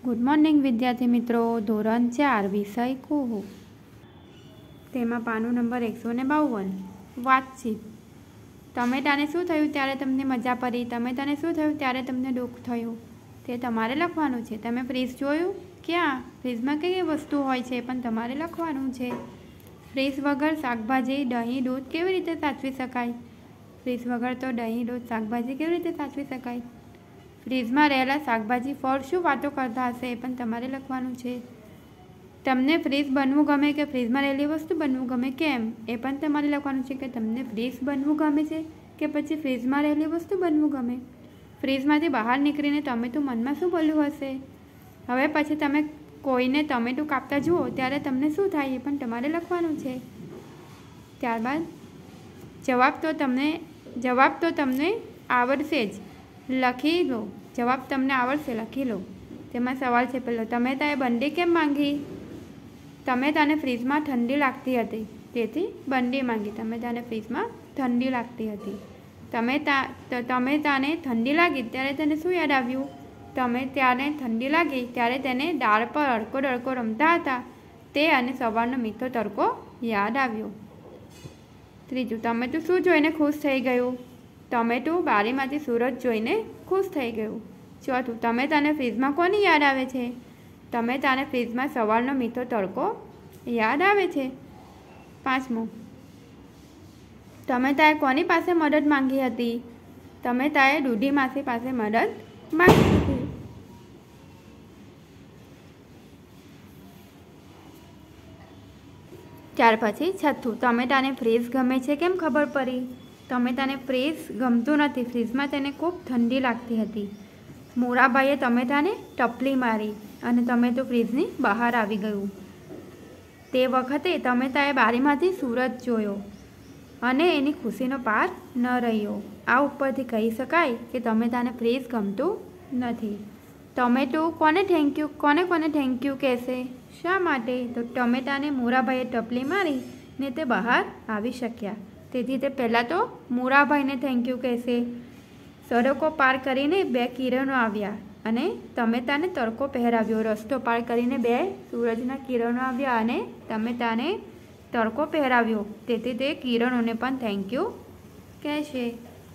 Good morning विद्यार्थी मित्रों। धोरण 4 विषय कुहू तेमां पाનું नंबर 152 वातचीत। टमेटाने शुं थयुं त्यारे तमने मजा पड़ी, टमेटाने शुं थयुं त्यारे तमने दुख थयुं ते तमारे लखवानुं छे। तमे फ्रीज जोयुं? क्या फ्रीजमां कई वस्तु होय छे पण तमारे लखवानुं छे। फ्रीज वगर शाकभाजी, दही, दूध केवी रीते साचवी शकाय? फ्रीज वगर तो दही, दूध, शाकभाजी केवी रीते साचवी शकाय? फ्रीज में रहेला शाकभाजी, फल शुं वातो करता हशे ए पण तमारे लखवानुं छे। तमने फ्रीज बनवुं गमे के फ्रीज में रहेली वस्तु बनवुं गमे केम ए पण तमारे लखवानुं छे। के तमने फ्रीज बनवुं गमे छे के पछी फ्रीज में रहेली वस्तु बनवुं गमे। फ्रीज मांथी बहार निकळीने टमेटुं मनमा शुं बोल्युं हशे। हवे पछी तमे कोईने टमेटुं कापता जुओ त्यारे तमने शुं थाय ए पण तमारे लखवानुं छे। त्यारबाद जवाब तो तमने आवडशे ज, लखी लो। जवाब तमने आवड़शे लखी लो। तेमां सवाल छे पहेलो, टमेटाए बंडी केम मांगी? टमेटाने फ्रीज में ठंडी लागती हती तेथी बंडी मांगी। टमेटाने फ्रीज में ठंडी लागती हती। टमेटाने ठंडी लागी त्यारे तेने शुं याद आव्युं? टमेटाने ठंडी लागी त्यारे तेने डाळ पर अड़को डड़को रमता हता ते अने सवारनो मीठो तड़को याद आव्यो। त्रीजुं, टमेटुं शुं जोईने खुश थई गयुं? टमेटुं बारीमांथी सूरज जोईने खुश थई गयुं। चौथुं, टमेटाने फ्रीज में कोनी याद आवे छे? टमेटाने फ्रीज में सवारनो मीठो तड़को याद आवे छे। पांचमुं, टमेटाए कोनी पासे मदद मांगी हती? टमेटाए दूधी मासी पासे मदद मांगी हती। त्यार पछी छठ्ठुं, टमेटाने फ्रीज गमे छे केम खबर पड़ी? टमेटाने फ्रीज गमतुं नथी, फ्रीज में तेने खूब ठंडी लागती हती। मोराबाईए टमेटाने टपली मारी अने टमेटुं फ्रीजनी बहार आवी गयुं। ते वखते टमेटाए बारीमांथी सूरज जोयो अने एनी खुशीनो पार न रह्यो। आ उपरथी कही शकाय के टमेटाने फ्रीज गमतुं नथी। टमेटुं कोने थेंक यू कहेशे? शा माटे? तो टमेटाने मोराबाईए टपली मारी ने ते बहार आवी शक्या तेथी ते पहेला तो मोराबाईने थेंक यू कहेशे। सड़को पार करीने बे किरणो आव्या अने टमेटाने तड़को पहेराव्यो। रस्तो पार करीने बे सूरजना किरणो आव्या अने टमेटाने तड़को पहेराव्यो तेथी ते किरणोने पण थेंक यू कहेशे।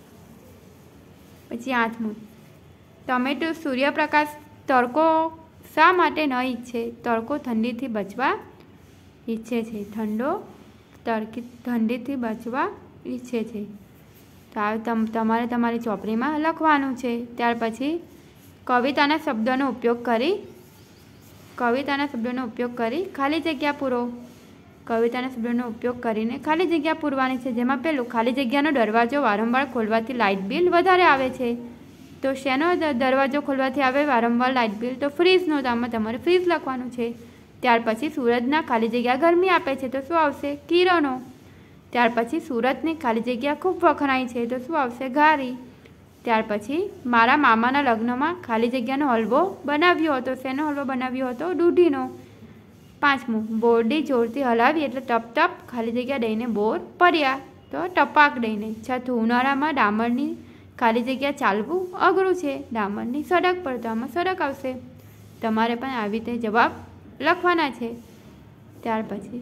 पछी आठमुं, टमेटो सूर्यप्रकाश तड़को शा माटे न ईच्छे? तड़को ठंडीथी बचवा ईच्छे छे। ठंडीथी बचवा ईच्छे छे। तमारे तमारी चोपड़ीमां लखवानुं छे। त्यार पछी कविताना शब्दोनो उपयोग करी खाली जग्या पूरो। कविताना शब्दोनो उपयोग करीने खाली जग्या पूरवानी छे। जेमां पहेलुं, खाली जग्यानो दरवाजो वारंवार खोलवाथी लाइट बिल वधारे आवे छे। तो शेनो दरवाजो खोलवाथी आवे वारंवार लाइट बिल? तो फ्रीजनो। तो आमां तमारे फ्रीज लखवानुं छे। त्यार पछी सूरजना खाली जग्या गरमी आपे छे तो शुं आवशे? किरणो। त्यार पछी सूरजनी खाली जग्या खूब वखणाय छे तो शुं आवशे? घारी। त्यार पछी मारा मामाना लग्नमा खाली जग्यानो हलवो बनाव्यो हतो। शेनो हलवो बनाव्यो हतो? दूधीनो। पांचमुं, बोरडी जोरथी हलावी एटले टप टप खाली जग्या दईने बोर पड्या तो टपाक दईने। छठुं, उनाळामां डामरनी खाली जग्या चालवुं अघरुं छे। डामरनी सड़क पर तो आमां सड़क आवशे। तमारे पण आवी रीते जवाब लखवाना छे। त्यार पछी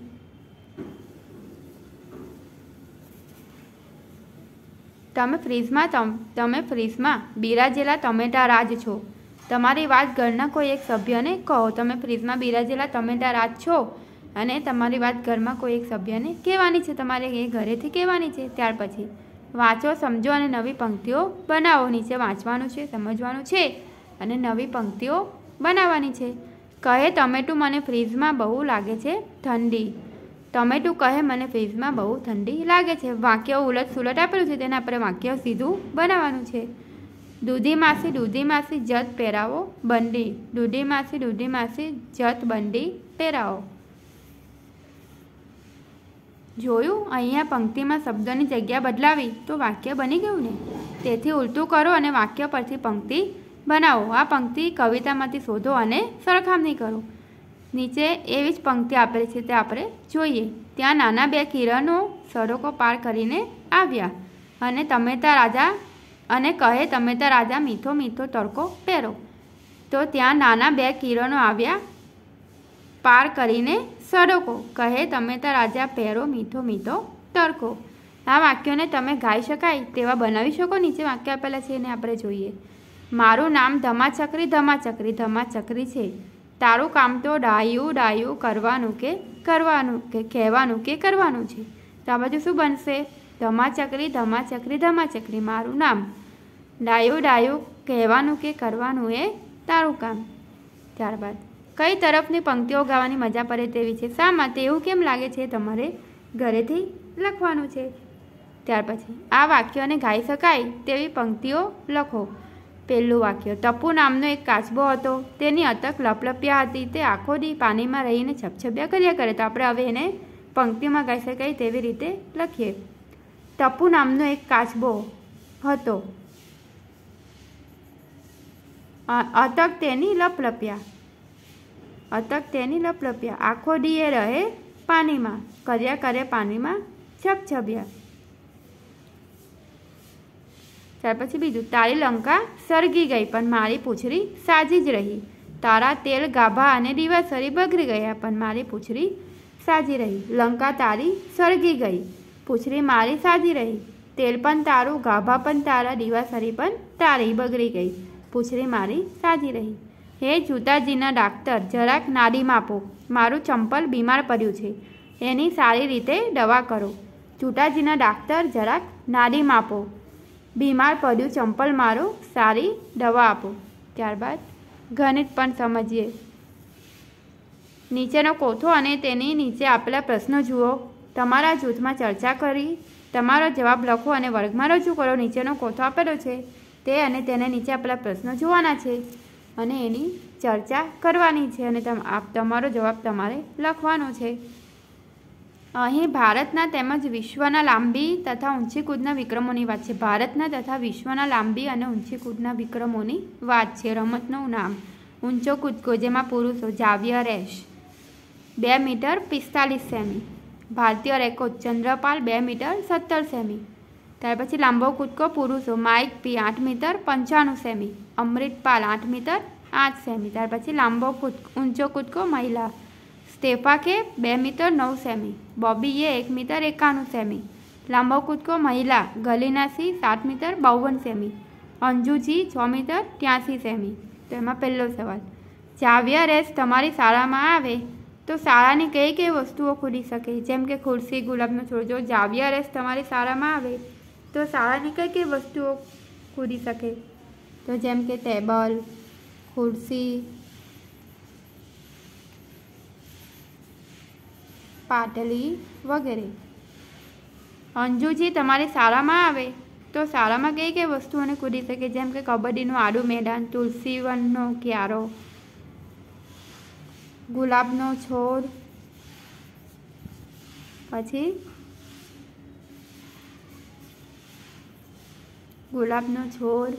તમે ફ્રીજમાં બિરાજેલા ટમેટા રાજ છો। તમારી વાત ઘરના કોઈ એક સભ્યને કહો। તમે ફ્રીજમાં બિરાજેલા ટમેટા રાજ છો અને તમારી વાત ઘરમાં કોઈ એક સભ્યને કહેવાની છે, તમારે એ ઘરેથી કહેવાની છે। ત્યાર પછી વાંચો, સમજો અને નવી પંક્તિઓ બનાવો। નીચે વાંચવાનું છે, સમજવાનું છે અને નવી પંક્તિઓ બનાવવાની છે। કહે ટમેટું મને ફ્રીજમાં બહુ લાગે છે ઠંડી। टमेटू कहे मने फ्रीज में बहु ठंडी लागे छे। वाक्य उलट सुलट आपेलुं छे तेने आपणे वाक्य सीधुं बनाववानुं छे। दूधी मासी जत पहेरावो बंडी। दूधी मासी जत बंडी पहेरावो। जोयुं? अहींया पंक्तिमां शब्दोनी जग्या बदलावी तो वाक्य बनी गयुं ने। तेथी उलटुं करो अने वाक्य परथी पंक्ति बनावो। आ पंक्ति कवितामांथी शोधो अने सरखामणी करो। नीचे एवी ज पंक्ति आपेली छे ते आपणे जोईए। त्यां नाना बे किरणो सड़को पार करीने आव्या अने टमेटा राजा मीठो मीठो तड़को पहेरो। તો ત્યાં નાના 2 કિરણો આવ્યા પાર કરીને સડકો, કહે તમે તો રાજા પહેરો મીઠો મીઠો તડકો. આ વાક્યોને તમે ગાઈ શકાય તેવા બનાવી શકો. નીચે વાક્ય આપેલા છે એને આપણે જોઈએ. મારું નામ ધમાચકરી ધમાચકરી ધમાચકરી છે, તારું કામ તો ડાયું ડાયું કરવાનું કે કહેવાનું કે કરવાનું છે. તો આ બાજુ શું બનશે? ધમાચકરી ધમાચકરી ધમાચકરી, મારું નામ, ડાયું ડાયું કહેવાનું કે કરવાનું એ તારું કામ. ત્યારબાદ કઈ તરફની પંક્તિઓ ગાવાની મજા પડે તેવી છે, શા માટે, એવું કેમ લાગે છે, તમારે ઘરેથી લખવાનું છે. ત્યાર પછી આ વાક્યોને ગાઈ શકાય તેવી પંક્તિઓ લખો. પહેલું વાક્ય, ટપુ નામનો એક કાચબો હતો, તેની અટક લપલપ્યા હતી, તે આખો દી પાણીમાં રહીને છપછપિયા કર્યા કરે. તો આપણે હવે એને પંક્તિમાં ગાઈ શકાય તેવી રીતે લખીએ. ટપુ નામનો એક કાચબો હતો, અટક તેની લપલપ્યા, અટક તેની લપલપ્યા, આખો દી એ રહે પાણીમાં, કર્યા કરે પાણીમાં છપછપિયા. ત્યાર પછી બીજું, તારી લંકા સળગી ગઈ પણ મારી પૂંછડી સાજી જ રહી, તારા તેલ ગાભા અને દીવાસળી બગડી ગયા પણ મારી પૂંછડી સાજી રહી. લંકા તારી સળગી ગઈ, પૂંછડી મારી સાજી રહી, તેલ પણ તારું, ગાભા પણ તારા, દીવાસળી પણ તારી બગડી ગઈ, પૂંછડી મારી સાજી રહી. હે જુતાજીના ડાક્ટર, જરાક નાડી માપો, મારું ચંપલ બીમાર પડ્યું છે, એની સારી રીતે દવા કરો. જુતાજીના ડાક્ટર, જરાક નાડી માપો, બીમાર પડ્યું ચંપલ મારું, સારી દવા આપો. ત્યારબાદ ગણિત પણ સમજીએ. નીચેનો કોઠો અને તેની નીચે આપેલા પ્રશ્નો જુઓ, તમારા જૂથમાં ચર્ચા કરી તમારો જવાબ લખો અને વર્ગમાં રજૂ કરો. નીચેનો કોઠો આપેલો છે તે અને તેને નીચે આપેલા પ્રશ્નો જોવાના છે અને એની ચર્ચા કરવાની છે અને તમારો જવાબ તમારે લખવાનો છે. અહીં ભારતના તેમજ વિશ્વના લાંબી તથા ઊંચી કૂદના વિક્રમોની વાત છે. ભારતના તથા વિશ્વના લાંબી અને ઊંચી કૂદના વિક્રમોની વાત છે. રમતનું નામ, ઊંચો કૂદકો, જેમાં પુરુષો જાવિયર રેસ 2 મીટર 45 સેમી, ભારતીય રેકોર્ડ ચંદ્રપાલ 2 મીટર 17 સેમી. ત્યાર પછી લાંબો કૂદકો પુરુષો, માઇક પી 8 મીટર 95 સેમી, અમૃતપાલ 8 મીટર 8 સેમી. ત્યાર પછી લાંબો ઊંચો કૂદકો મહિલા, સ્ટેફાકે 2 મીટર 9 સેમી, બોબીએ 1 મીટર 91 સેમી. લાંબો કૂદકો મહિલા, ગલીનાસી 7 મીટર 52 સેમી, અંજુજી 6 મીટર 83 સેમી. તો એમાં પહેલો સવાલ, જાવિયર રેસ તમારી શાળામાં આવે તો શાળાની કઈ કઈ વસ્તુઓ કૂદી શકે? જેમ કે ખુરશી, ગુલાબનો છોડ. જો જાવિયર રેસ તમારી શાળામાં આવે તો શાળાની કઈ કઈ વસ્તુઓ કૂદી શકે? તો જેમ કે ટેબલ, ખુરશી, પાટલી વગેરે. અંજુજી તમારી શાળામાં આવે તો શાળામાં કઈ કઈ વસ્તુઓને કૂદી શકે? જેમ કે કબડ્ડીનું આડું મેદાન, તુલસી વનનો ક્યારો, ગુલાબનો છોડ, પછી ગુલાબનો છોડ,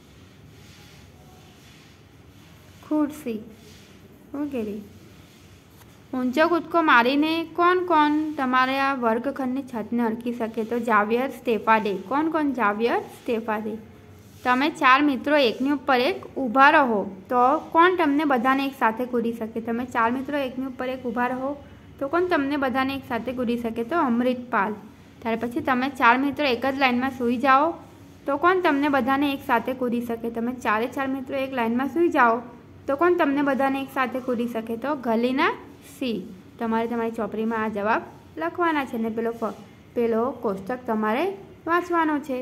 ખુરશી વગેરે. ઊંચો કૂદકો મારીને કોણ કોણ તમારા વર્ગખંડની છતને અડકી શકે? તો જાવિયર, સ્ટેફાડે. કોણ કોણ? જાવિયર, સ્ટેફાડે. તમે 4 મિત્રો એકની ઉપર એક ઊભા રહો તો કોણ તમને બધાને એક સાથે કૂદી શકે? તમે 4 મિત્રો એકની ઉપર એક ઊભા રહો તો કોણ તમને બધાને એક સાથે કૂદી શકે? તો અમૃતપાલ. ત્યાર પછી તમે 4 મિત્રો એક જ લાઇનમાં સૂઈ જાઓ તો કોણ તમને બધાને એક સાથે કૂદી શકે? તમે 4 મિત્રો એક લાઇનમાં સૂઈ જાઓ તો કોણ તમને બધાને એક સાથે કૂદી શકે? તો ગલીના સી. તમારે તમારી ચોપડીમાં આ જવાબ લખવાના છે ને પેલો કોષ્ટક તમારે વાંચવાનો છે.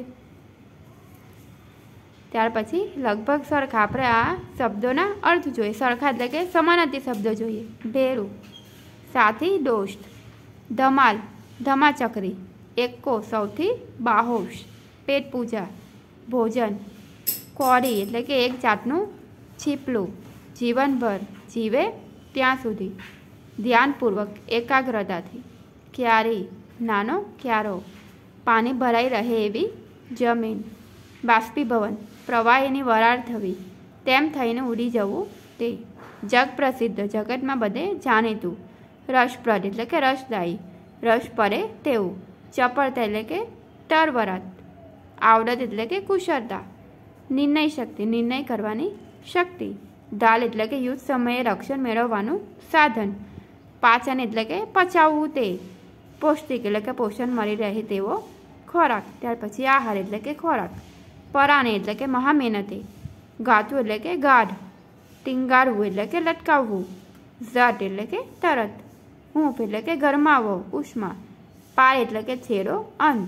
ત્યાર પછી લગભગ સરખા આપણે આ શબ્દોના અર્થ જોઈએ. સરખા એટલે કે સમાનાર્થી શબ્દો જોઈએ. ઢેરું, સાથી, દોસ્ત. ધમાલ, ધમાચકરી. એકો, સૌથી બાહોશ. પેટ પૂજા, ભોજન. કોડી એટલે કે એક જાતનું છીપલું. જીવનભર, જીવે ત્યાં સુધી. ધ્યાનપૂર્વક, એકાગ્રતાથી. ક્યારી, નાનો ક્યારો. પાણી ભરાઈ રહે એવી જમીન. બાષ્પીભવન, પ્રવાહીની વરાળ થવી, તેમ થઈને ઉડી જવું તે. જગ પ્રસિદ્ધ, જગતમાં બધે જાણીતું. રસપ્રદ એટલે કે રસદાયી, રસ પડે તેવું. ચપળતા એટલે કે તરવરત. આવડત એટલે કે કુશળતા. નિર્ણય શક્તિ, નિર્ણય કરવાની શક્તિ. ઢાલ એટલે કે યુદ્ધ સમયે રક્ષણ મેળવવાનું સાધન. પાચન એટલે કે પચાવવું તે. પૌષ્ટિક એટલે કે પોષણ મળી રહે તેવો ખોરાક. ત્યાર પછી આહાર એટલે કે ખોરાક. પરાણે એટલે કે મહામહેનતે. ગાતું એટલે કે ગાઢ. ટીંગાડવું એટલે કે લટકાવવું. ઝટ એટલે કે તરત. હૂંફ એટલે કે ગરમાવો, ઉષ્મા. પાર એટલે કે છેડો, અંત.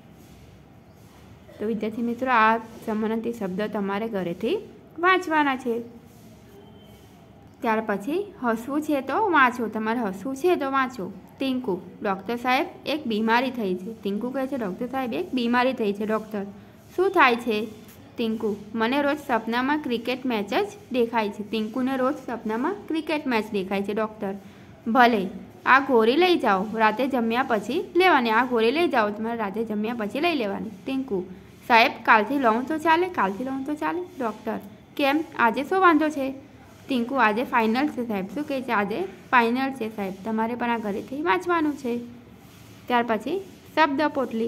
તો વિદ્યાર્થી મિત્રો, આ સમાનાર્થી શબ્દ તમારે ઘરેથી વાંચવાના છે. ત્યાર પછી હસવું છે તો વાંચો. તમારે હસવું છે તો વાંચો. ટીંકુ, ડૉક્ટર સાહેબ એક બીમારી થઈ છે. ટીંકુ કહે છે ડૉક્ટર સાહેબ એક બીમારી થઈ છે. ડૉક્ટર, શું થાય છે? ટીંકુ, મને રોજ સપનામાં ક્રિકેટ મેચ જ દેખાય છે. ટીંકુને રોજ સપનામાં ક્રિકેટ મેચ દેખાય છે. ડૉક્ટર, ભલે, આ ગોળી લઈ જાઓ, રાતે જમ્યા પછી લેવાની. આ ગોળી લઈ જાઓ, તમારે રાતે જમ્યા પછી લઈ લેવાની. ટીંકુ, સાહેબ કાલથી લઉં તો ચાલે? કાલથી લઉં તો ચાલે? ડૉક્ટર, કેમ, આજે શું વાંધો છે? ટીંકુ, આજે ફાઇનલ છે સાહેબ. શું કહે છે? આજે ફાઇનલ છે સાહેબ, તમારે પણ આ ઘરેથી વાંચવાનું છે. ત્યાર પછી શબ્દ પોટલી.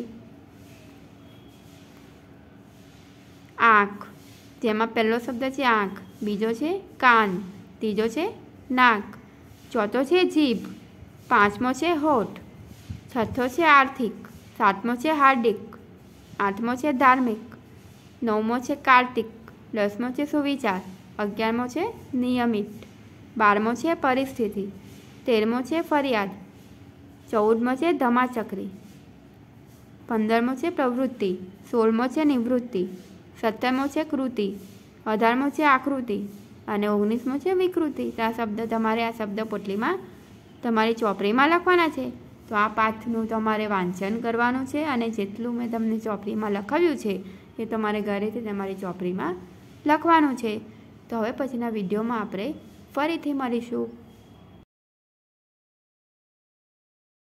આંખ, જેમાં પહેલો શબ્દ છે આંખ, બીજો છે કાન, ત્રીજો છે નાક, ચોથો છે જીભ, પાંચમો છે હોઠ, છઠ્ઠો છે આર્થિક, સાતમો છે હાર્દિક, આઠમો છે ધાર્મિક, નવમો છે કાર્તિક, 10મો છે સુવિચાર, 11મો છે નિયમિત, 12મો છે પરિસ્થિતિ, 13મો છે ફરિયાદ, 14મો છે ધમાચક્રી, 15મો છે પ્રવૃત્તિ, 16મો છે નિવૃત્તિ, 17મો છે કૃતિ, 18મો છે આકૃતિ અને 19મો છે વિકૃતિ. તો આ શબ્દ તમારે આ શબ્દ પોટલીમાં તમારી ચોપડીમાં લખવાના છે. તો આ પાઠનું તમારે વાંચન કરવાનું છે અને જેટલું મેં તમને ચોપડીમાં લખાવ્યું છે એ તમારે ઘરેથી તમારી ચોપડીમાં લખવાનું છે. તો હવે પછીના વિડીયોમાં આપણે ફરીથી મળીશું.